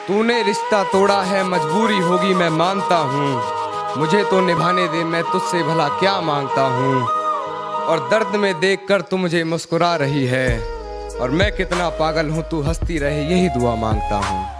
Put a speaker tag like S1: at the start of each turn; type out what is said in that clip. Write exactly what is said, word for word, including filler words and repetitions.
S1: तूने रिश्ता तोड़ा है, मजबूरी होगी मैं मानता हूँ। मुझे तो निभाने दे, मैं तुझसे भला क्या मांगता हूँ। और दर्द में देखकर तू मुझे मुस्कुरा रही है, और मैं कितना पागल हूँ, तू हंसती रहे यही दुआ मांगता हूँ।